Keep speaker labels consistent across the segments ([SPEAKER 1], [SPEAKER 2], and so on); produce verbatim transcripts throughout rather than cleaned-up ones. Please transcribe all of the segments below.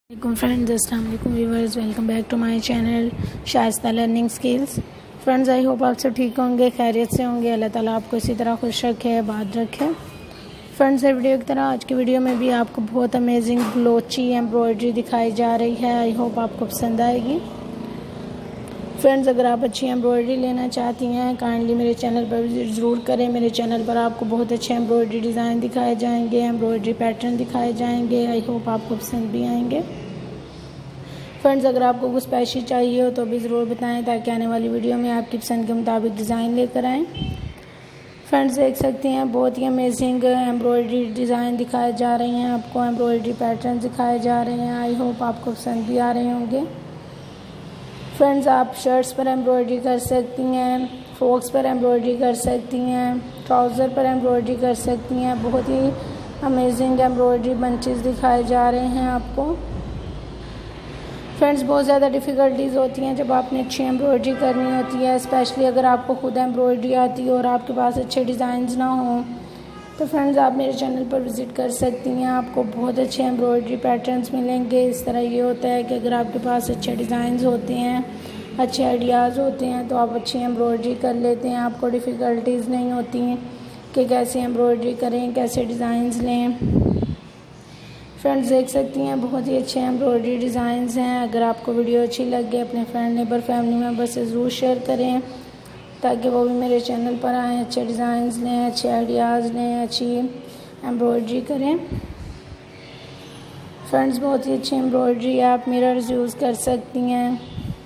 [SPEAKER 1] वालेकुम फ्रेंड्स, अस्सलाम वालेकुम viewers, welcome back to my channel Shaista learning skills. Friends, I hope आप सब ठीक होंगे, खैरियत से होंगे। अल्लाह ताला आपको इसी तरह खुश रखे, आबाद रखे। फ्रेंड्स, हर वीडियो की तरह आज की वीडियो में भी आपको बहुत अमेजिंग ब्लोची एम्ब्रॉयडरी दिखाई जा रही है। आई होप आपको पसंद आएगी। फ्रेंड्स, अगर आप अच्छी एम्ब्रॉयडरी लेना चाहती हैं, काइंडली मेरे चैनल पर विजिट ज़रूर करें। मेरे चैनल पर आपको बहुत अच्छे एम्ब्रॉयडरी डिज़ाइन दिखाए जाएंगे, एम्ब्रॉयडरी पैटर्न दिखाए जाएंगे। आई होप आपको पसंद भी आएंगे। फ्रेंड्स, अगर आपको कुछ स्पेशल चाहिए हो तो भी ज़रूर बताएं, ताकि आने वाली वीडियो में आपकी पसंद के मुताबिक डिज़ाइन लेकर आएँ। फ्रेंड्स, देख सकते हैं बहुत ही अमेजिंग एम्ब्रॉयडरी डिज़ाइन दिखाए जा रहे हैं, आपको एम्ब्रॉयडरी पैटर्न दिखाए जा रहे हैं। आई होप आपको पसंद भी आ रहे होंगे। फ्रेंड्स, आप शर्ट्स पर एम्ब्रॉयडरी कर सकती हैं, फ्रॉक्स पर एम्ब्रॉयडरी कर सकती हैं, ट्राउज़र पर एम्ब्रॉयडरी कर सकती हैं। बहुत ही अमेजिंग एम्ब्रॉयडरी बंचेस दिखाए जा रहे हैं आपको। फ्रेंड्स, बहुत ज़्यादा डिफ़िकल्टीज़ होती हैं जब आपने अच्छी एम्ब्रॉयडरी करनी होती है, स्पेशली अगर आपको खुद एम्ब्रॉयडरी आती हो और आपके पास अच्छे डिज़ाइंस ना हों। तो फ्रेंड्स, आप मेरे चैनल पर विज़िट कर सकती हैं, आपको बहुत अच्छे एम्ब्रॉयडरी पैटर्न्स मिलेंगे। इस तरह ये होता है कि अगर आपके पास अच्छे डिज़ाइंस होते हैं, अच्छे आइडियाज़ होते हैं, तो आप अच्छी एम्ब्रॉयडरी कर लेते हैं। आपको डिफ़िकल्टीज़ नहीं होती हैं कि कैसे एम्ब्रॉयडरी करें, कैसे डिज़ाइंस लें। फ्रेंड्स, देख सकती हैं बहुत ही अच्छे एम्ब्रॉयडरी डिज़ाइंस हैं। अगर आपको वीडियो अच्छी लगे, अपने फ्रेंड, नेबर, फैमिली मेम्बर से ज़रूर शेयर करें, ताकि वो भी मेरे चैनल पर आएँ, अच्छे डिज़ाइंस लें, अच्छे आइडियाज़ लें, अच्छी एम्ब्रॉयडरी करें। फ्रेंड्स, बहुत ही अच्छी एम्ब्रॉयडरी आप मिरर्स यूज़ कर सकती हैं,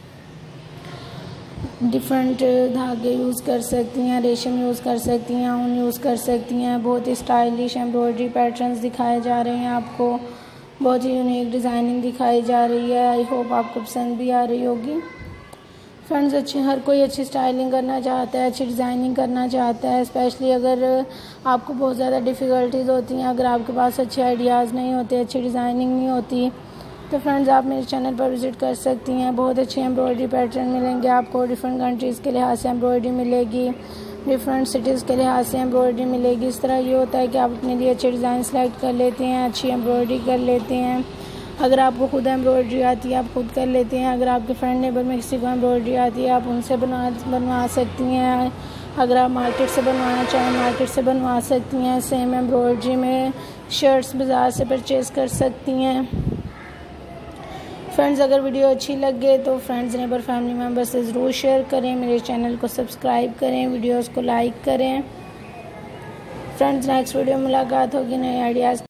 [SPEAKER 1] डिफरेंट धागे यूज़ कर सकती हैं, रेशम यूज़ कर सकती हैं, ऊन यूज़ कर सकती हैं। बहुत ही स्टाइलिश एम्ब्रॉयडरी पैटर्न्स दिखाए जा रहे हैं आपको, बहुत ही यूनिक डिज़ाइनिंग दिखाई जा रही है। आई होप आपको पसंद भी आ रही होगी। फ्रेंड्स, अच्छे हर कोई अच्छी स्टाइलिंग करना चाहता है, अच्छी डिज़ाइनिंग करना चाहता है, स्पेशली अगर आपको बहुत ज़्यादा डिफ़िकल्टीज़ होती हैं, अगर आपके पास अच्छे आइडियाज़ नहीं होते, अच्छी डिज़ाइनिंग नहीं होती, तो फ्रेंड्स आप मेरे चैनल पर विज़िट कर सकती हैं। बहुत अच्छे एम्ब्रॉयडरी पैटर्न मिलेंगे आपको, डिफरेंट कंट्रीज़ के लिहाज से एम्ब्रॉयडरी मिलेगी, डिफरेंट सिटीज़ के लिहाज से एम्ब्रॉयडरी मिलेगी। इस तरह ये होता है कि आप अपने लिए अच्छे डिज़ाइन सेलेक्ट कर लेते हैं, अच्छी एम्ब्रॉयडरी कर लेते हैं। अगर आपको खुद एम्ब्रॉयडरी आती है, आप खुद कर लेते हैं। अगर आपके फ्रेंड नेबर में किसी को एम्ब्रॉयडरी आती है, आप उनसे बनवा बनवा सकती हैं। अगर आप मार्केट से बनवाना चाहें, मार्केट से बनवा सकती हैं। सेम एम्ब्रॉयडरी में शर्ट्स बाज़ार से परचेज़ कर सकती हैं। फ्रेंड्स, अगर वीडियो अच्छी लगे तो फ्रेंड्स, नेबर, फैमिली मेम्बर से ज़रूर शेयर करें, मेरे चैनल को सब्सक्राइब करें, वीडियोज़ को लाइक करें। फ्रेंड्स, नेक्स्ट वीडियो में मुलाकात होगी नए आइडियाज़